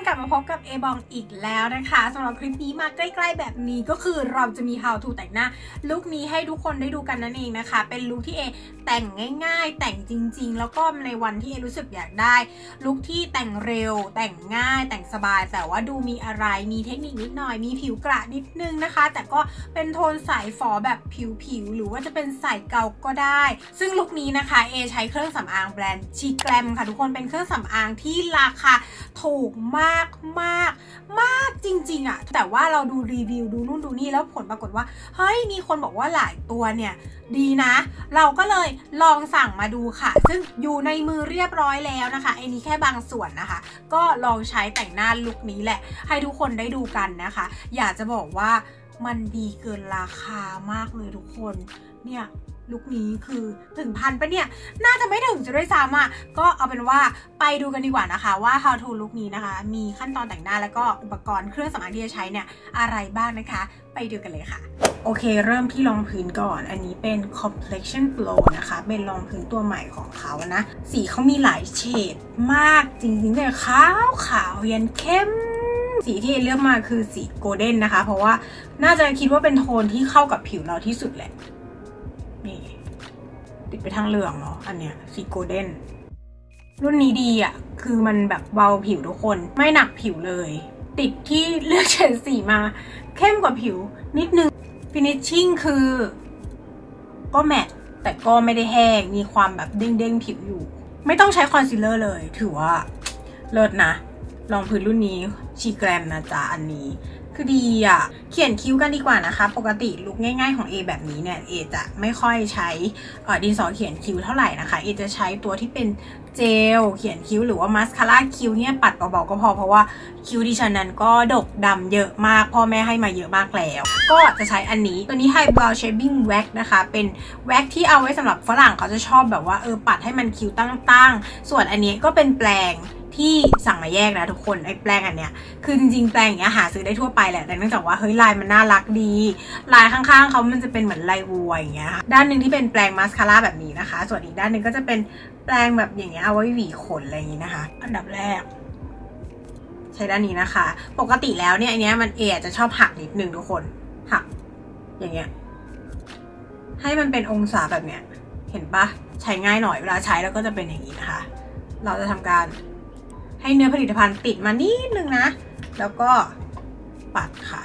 กลับมาพบกับเอบองอีกแล้วนะคะสำหรับคลิปนี้มาใกล้ๆแบบนี้ก็คือเราจะมี how to แต่งหน้าลุคนี้ให้ทุกคนได้ดูกันนั่นเองนะคะเป็นลุคที่เอแต่งง่ายๆแต่งจริงๆแล้วก็ในวันที่เอรู้สึกอยากได้ลุคที่แต่งเร็วแต่งง่ายแต่งสบายแต่ว่าดูมีอะไรมีเทคนิคนิดหน่อยมีผิวกระนิดนึงนะคะแต่ก็เป็นโทนใสฝอแบบผิวหรือว่าจะเป็นใสเกาก็ได้ซึ่งลุคนี้นะคะเอใช้เครื่องสำอางแบรนด์ชีแกรมค่ะทุกคนเป็นเครื่องสำอางที่ราคาถูกมากจริงๆอะแต่ว่าเราดูรีวิวดูนู่นดูนี่แล้วผลปรากฏว่าเฮ้ยมีคนบอกว่าหลายตัวเนี่ยดีนะเราก็เลยลองสั่งมาดูค่ะซึ่งอยู่ในมือเรียบร้อยแล้วนะคะไอ้นี้แค่บางส่วนนะคะก็ลองใช้แต่งหน้าลุคนี้แหละให้ทุกคนได้ดูกันนะคะอยากจะบอกว่ามันดีเกินราคามากเลยทุกคนเนี่ยลุคนี้คือถึงพันปะเนี่ยน่าจะไม่ถึงจะด้วยซ้ำอ่ะก็เอาเป็นว่าไปดูกันดีกว่านะคะว่า how to ลุคนี้นะคะมีขั้นตอนแต่งหน้าแล้วก็อุปกรณ์เครื่องสำอางที่จะใช้เนี่ยอะไรบ้างนะคะไปดูกันเลยค่ะโอเคเริ่มที่รองพื้นก่อนอันนี้เป็น complexion glow นะคะเป็นรองพื้นตัวใหม่ของเขานะสีเขามีหลายเฉดมากจริงๆเลยขาวยันเข้มสีที่เลือกมาคือสีโกลเด้นนะคะเพราะว่าน่าจะคิดว่าเป็นโทนที่เข้ากับผิวเราที่สุดแหละนี่ติดไปทางเหลืองเนาะอันเนี้ยสีโกลเด้นรุ่นนี้ดีอ่ะคือมันแบบเบาผิวทุกคนไม่หนักผิวเลยติดที่เลือกเฉดสีมาเข้มกว่าผิวนิดนึงฟินิชชิ่งคือก็แมตต์แต่ก็ไม่ได้แห้งมีความแบบเด้งผิวอยู่ไม่ต้องใช้คอนซีลเลอร์เลยถือว่าเลิศนะรองพื้นรุ่นนี้ชีแกรมนะจ๊ะอันนี้คือดีอ่ะเขียนคิ้วกันดีกว่านะคะปกติลุคง่ายๆของเอแบบนี้เนี่ยเอจะไม่ค่อยใช้ดินสอเขียนคิ้วเท่าไหร่นะคะเอจะใช้ตัวที่เป็นเจลเขียนคิ้วหรือว่ามาสคาร่าคิ้วเนี่ยปัดเบาๆก็พอเพราะว่าคิ้วดิฉันนั้นก็ดกดำเยอะมากพ่อแม่ให้มาเยอะมากแล้วก็จะใช้อันนี้ตัวนี้ High Brow Shaping Wax นะคะเป็นแว็กที่เอาไว้สำหรับฝรั่งเขาจะชอบแบบว่าปัดให้มันคิ้วตั้งๆส่วนอันนี้ก็เป็นแปรงที่สั่งมาแยกนะทุกคนไอ้แปรงอันเนี้ยคือจริงๆแปรงอย่างเงี้ยหาซื้อได้ทั่วไปแหละแต่เนื่องจากว่าเฮ้ยลายมันน่ารักดีลายข้างๆเขามันจะเป็นเหมือนลายวัวอย่างเงี้ยด้านหนึ่งที่เป็นแปรงมาสคาร่าแบบนี้นะคะส่วนอีกด้านหนึ่งก็จะเป็นแปรงแบบอย่างเงี้ยเอาไว้หวีขนอะไรอย่างงี้นะคะอันดับแรกใช้ด้านนี้นะคะปกติแล้วเนี่ยอันเนี้ยมันจะชอบหักนิดนึงทุกคนหักอย่างเงี้ยให้มันเป็นองศาแบบเนี้ยเห็นปะใช้ง่ายหน่อยเวลาใช้แล้วก็จะเป็นอย่างนี้นะคะเราจะทำการให้เนื้อผลิตภัณฑ์ติดมานิดนึงนะแล้วก็ปัดค่ะ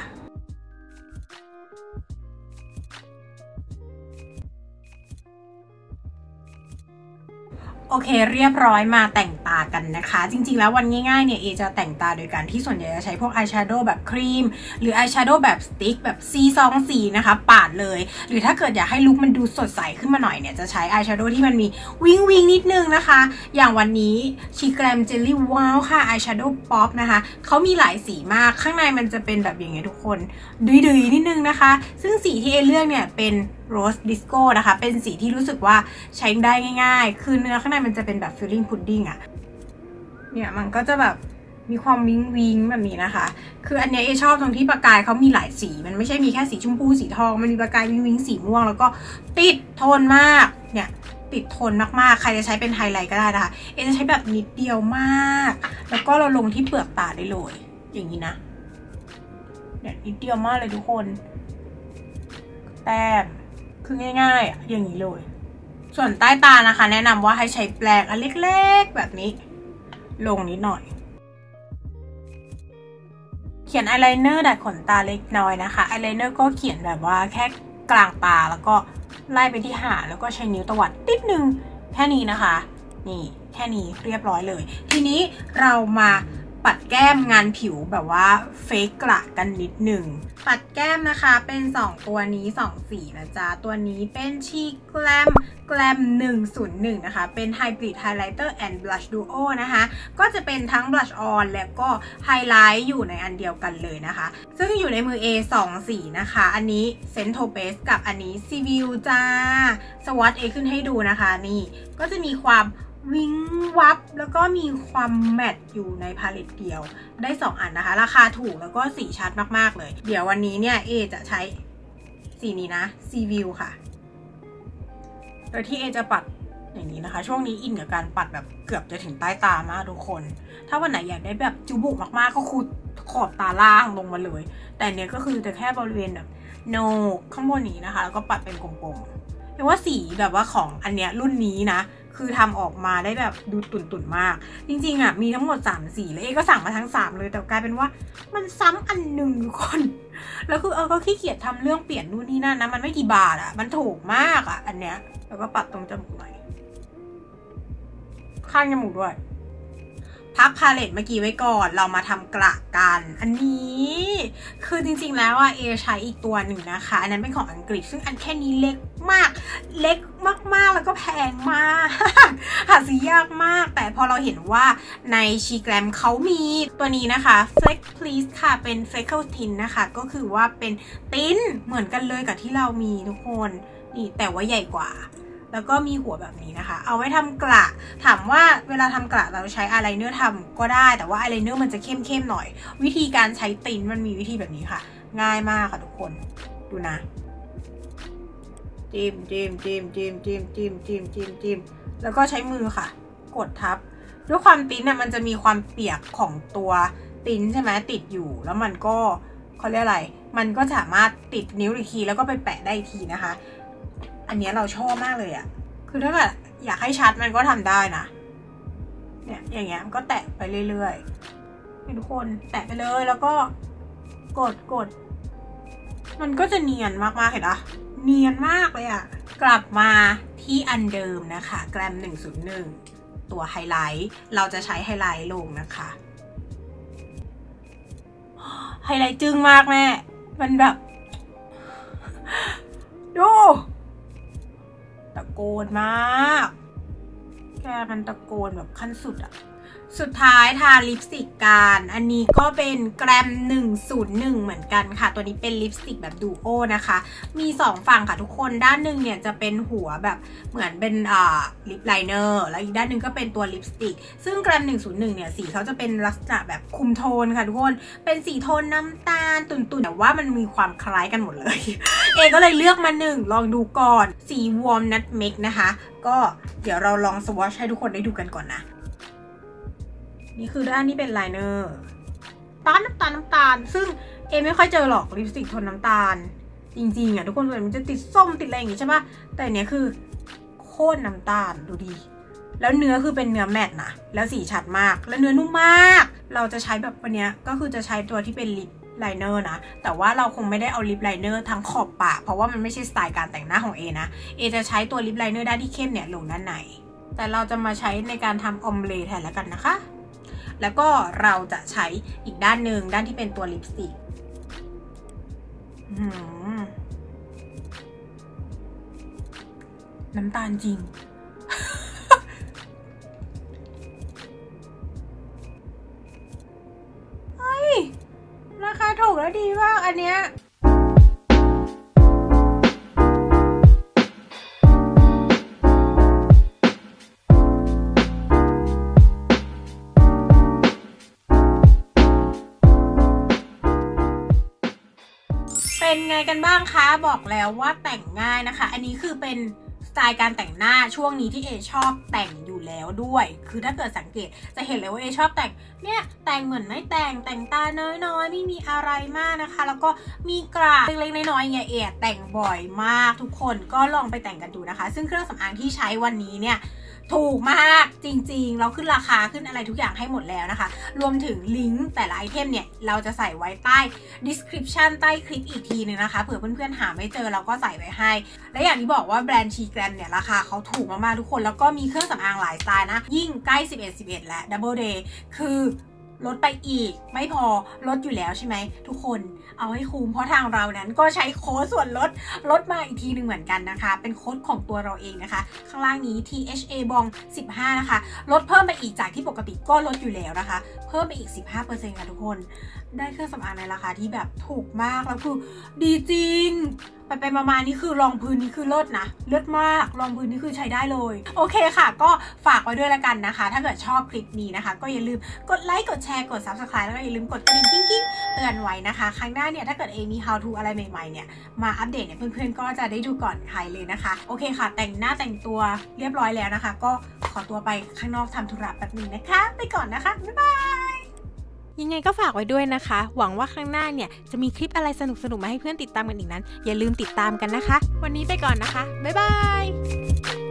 โอเคเรียบร้อยมาแต่งตากันนะคะจริงๆแล้ววันง่ายๆเนี่ยเอจะแต่งตาโดยการที่ส่วนใหญ่จะใช้พวกอายแชโดว์แบบครีมหรืออายแชโดว์แบบสติ๊กแบบC2 สีนะคะปาดเลยหรือถ้าเกิดอยากให้ลุคมันดูสดใสขึ้นมาหน่อยเนี่ยจะใช้อายแชโดว์ที่มันมีวิงนิดนึงนะคะอย่างวันนี้ชีแกรมเจลลี่ว้าวค่ะอายแชโดว์ป๊อปนะคะเขามีหลายสีมากข้างในมันจะเป็นแบบอย่างเงี้ยทุกคนดุยนิดนึงนะคะซึ่งสีที่เอเลือกเนี่ยเป็นโรสดิสโก้นะคะเป็นสีที่รู้สึกว่าใช้ได้ง่ายๆคือเนื้อข้างในมันจะเป็นแบบฟิลลิ่งพุดดิ้งอะเนี่ยมันก็จะแบบมีความวิงแบบนี้นะคะคืออันเนี้ยเอชอบตรงที่ประกายเขามีหลายสีมันไม่ใช่มีแค่สีชมพูสีทองมันมีประกายวิงสีม่วงแล้วก็ติดโทนมากเนี่ยติดทนมากๆใครจะใช้เป็นไฮไลท์ก็ได้นะคะเอจะใช้แบบนิดเดียวมากแล้วก็เราลงที่เปลือกตาได้เลยอย่างนี้นะเนี่ยนิดเดียวมากเลยทุกคนแต้มคือง่ายๆอย่างนี้เลยส่วนใต้ตานะคะแนะนำว่าให้ใช้แปรงอันเล็กๆแบบนี้ลงนิดหน่อยเขียนอายไลเนอร์ดัดขนตาเล็กน้อยนะคะอายไลเนอร์ก็เขียนแบบว่าแค่กลางตาแล้วก็ไล่ไปที่หางแล้วก็ใช้นิ้วตวัดนิดนึงแค่นี้นะคะนี่แค่นี้เรียบร้อยเลยทีนี้เรามาปัดแก้มงานผิวแบบว่าเฟกกระกันนิดหนึ่งปัดแก้มนะคะเป็น2ตัวนี้2สีนะจ๊ะตัวนี้เป็นชีแกรม101นะคะเป็นไฮบริดไฮไลท์เตอร์แอนด์บลัชดูโอนะคะก็จะเป็นทั้งบลัชออนและก็ไฮไลท์อยู่ในอันเดียวกันเลยนะคะซึ่งอยู่ในมือ A 2สีนะคะอันนี้เซนโทเปสกับอันนี้ซีวิวจ้าสวอตเอขึ้นให้ดูนะคะนี่ก็จะมีความวิงวับแล้วก็มีความแมตต์อยู่ในพาเลตเดียวได้2อันนะคะราคาถูกแล้วก็สีชัดมากๆเลยเดี๋ยววันนี้เนี่ยเอจะใช้สีนี้นะซีวิวค่ะโดยที่เอจะปัดอย่างนี้นะคะช่วงนี้อินกับการปัดแบบเกือบจะถึงใต้ตามากทุกคนถ้าวันไหนอยากได้แบบจุบุกมากๆก็คูดขอบตาล่างลงมาเลยแต่เนี้ยก็คือจะแค่บริเวณแบบโหนกข้างบนนี้นะคะแล้วก็ปัดเป็นกลมๆเรียกว่าสีแบบว่าของอันเนี้ยรุ่นนี้นะคือทำออกมาได้แบบดูตุ่นๆมากจริงๆอ่ะมีทั้งหมด3 สีแล้วก็สั่งมาทั้ง3เลยแต่กลายเป็นว่ามันซ้ำอันหนึ่งทุกคนแล้วคือก็ขี้เกียจทำเรื่องเปลี่ยนนู่นนี่นั่นนะมันไม่กี่บาทอ่ะมันถูกมากอ่ะอันเนี้ยแล้วก็ปัดตรงจมูกหน่อยข้างจมูกด้วยพักพาเลตเมื่อกี้ไว้ก่อนเรามาทำกระกันอันนี้คือจริงๆแล้วเอใช้อีกตัวหนึ่งนะคะอันนั้นเป็นของอังกฤษซึ่งอันแค่นี้เล็กมากเล็กมากๆแล้วก็แพงมากหาซื้อยากมากแต่พอเราเห็นว่าในชีแกรมเขามีตัวนี้นะคะ Flex Please ค่ะเป็น Freckle Tint นะคะก็คือว่าเป็นติ้นเหมือนกันเลยกับที่เรามีทุกคนนี่แต่ว่าใหญ่กว่าแล้วก็มีหัวแบบนี้นะคะเอาไว้ทำกระถามว่าเวลาทำกระเราใช้อายไลเนอร์ทำก็ได้แต่ว่าอายไลเนอร์มันจะเข้มหน่อยวิธีการใช้ติ้นมันมีวิธีแบบนี้ค่ะง่ายมากค่ะทุกคนดูนะจิ้มแล้วก็ใช้มือค่ะกดทับด้วยความติ้นเนี่ยมันจะมีความเปียกของตัวติ้นใช่ไหมติดอยู่แล้วมันก็เขาเรียกอะไรมันก็สามารถติดนิ้วอีกทีแล้วก็ไปแปะได้อีกทีนะคะอันนี้เราชอบมากเลยอ่ะคือถ้าเกิดอยากให้ชัดมันก็ทำได้นะเนี่ยอย่างเงี้ยก็แตะไปเรื่อยๆทุกคนแตะไปเลยแล้วก็กดมันก็จะเนียนมากๆเห็นปะเนียนมากเลยอ่ะกลับมาที่อันเดิมนะคะแกรม101ตัวไฮไลท์เราจะใช้ไฮไลท์ลงนะคะไฮไลท์จึ้งมากแม่มันแบบดูตะโกนมากแกมันตะโกนแบบขั้นสุดอะสุดท้ายทาลิปสติกกันอันนี้ก็เป็นแกรม101เหมือนกันค่ะตัวนี้เป็นลิปสติกแบบดูโอนะคะมี2ฝั่งค่ะทุกคนด้านหนึ่งเนี่ยจะเป็นหัวแบบเหมือนเป็นลิปไลเนอร์แล้วอีกด้านหนึ่งก็เป็นตัวลิปสติกซึ่งแกรม101เนี่ยสีเขาจะเป็นลักษณะแบบคุมโทนค่ะทุกคนเป็นสีโทนน้ำตาลตุ่นๆแต่ว่ามันมีความคล้ายกันหมดเลยก็เลยเลือกมา1ลองดูก่อนสีวอร์มนัทเมกนะคะก็เดี๋ยวเราลองสวอชให้ทุกคนได้ดูกันก่อนนะนี่คือด้านนี้เป็นไลเนอร์น้ำตาลซึ่งไม่ค่อยเจอหรอกลิปสติกโทนน้ำตาลจริงๆทุกคนมันจะติดส้มติดอะไรอย่างงี้ใช่ปะแต่เนี้ยคือโคตรน้ำตาลดูดีแล้วเนื้อคือเป็นเนื้อแมตต์นะแล้วสีชัดมากแล้วเนื้อนุ่มมากเราจะใช้แบบวันนี้ก็คือจะใช้ตัวที่เป็นลิปไลเนอร์นะแต่ว่าเราคงไม่ได้เอาลิปไลเนอร์ทั้งขอบปากเพราะว่ามันไม่ใช่สไตล์การแต่งหน้าของนะจะใช้ตัวลิปไลเนอร์ด้านที่เข้มเนี่ยลงด้านในแต่เราจะมาใช้ในการทำออมเลแทนแล้วกันนะคะแล้วก็เราจะใช้อีกด้านหนึ่งด้านที่เป็นตัวลิปสติกน้ำตาลจริง เฮ้ยราคาถูกแล้วดีมากอันเนี้ยเป็นไงกันบ้างคะบอกแล้วว่าแต่งง่ายนะคะอันนี้คือเป็นสไตล์การแต่งหน้าช่วงนี้ที่ชอบแต่งอยู่แล้วด้วยคือถ้าเกิดสังเกตจะเห็นเลยว่าชอบแต่งเนี่ยแต่งเหมือนไม่แต่งตาน้อยๆไม่มีอะไรมากนะคะแล้วก็มีกระเล็กๆน้อยๆเนี่ยแต่งบ่อยมากทุกคนก็ลองไปแต่งกันดูนะคะซึ่งเครื่องสำอางที่ใช้วันนี้เนี่ยถูกมากจริงๆเราขึ้นราคาขึ้นอะไรทุกอย่างให้หมดแล้วนะคะรวมถึงลิงก์แต่ละไอเทมเนี่ยเราจะใส่ไว้ใต้ description ใต้คลิปอีกทีนึงนะคะเผื่อเพื่อนๆหาไม่เจอเราก็ใส่ไว้ให้และอย่างที่บอกว่าแบรนด์ชีแกรมเนี่ยราคาเขาถูกมากๆทุกคนแล้วก็มีเครื่องสำอางหลายสไตล์นะยิ่งใกล้11และ Double Day คือลดไปอีกไม่พอลดอยู่แล้วใช่ไหมทุกคนเอาให้คุ้มเพราะทางเรานั้นก็ใช้โค้ดส่วนลดมาอีกทีหนึ่งเหมือนกันนะคะเป็นโค้ดของตัวเราเองนะคะข้างล่างนี้ THA BONG 15นะคะลดเพิ่มไปอีกจากที่ปกติก็ลดอยู่แล้วนะคะเพิ่มไปอีก 15% ค่ะทุกคนได้เครื่องสำอางในราคาที่แบบถูกมากแล้วคือดีจริงไปมานี่คือรองพื้นนี่คือเลิศนะเลิศมากรองพื้นนี่คือใช้ได้เลยโอเคค่ะก็ฝากไว้ด้วยละกันนะคะถ้าเกิดชอบคลิปนี้นะคะก็อย่าลืมกดไลค์กดแชร์กด Subscribe แล้วก็อย่าลืมกดกระดิ่งกิ้งเตือนไว้นะคะครั้งหน้าเนี่ยถ้าเกิดมี how to อะไรใหม่ๆเนี่ยมาอัปเดตเนี่ยเพื่อนๆก็จะได้ดูก่อนใครเลยนะคะโอเคค่ะแต่งหน้าแต่งตัวเรียบร้อยแล้วนะคะก็ขอตัวไปข้างนอกทำธุระแป๊บนึงนะคะไปก่อนนะคะบ๊ายบายยังไงก็ฝากไว้ด้วยนะคะหวังว่าข้างหน้าเนี่ยจะมีคลิปอะไรสนุกๆมาให้เพื่อนติดตามกันอีกนั้นอย่าลืมติดตามกันนะคะวันนี้ไปก่อนนะคะบ๊ายบาย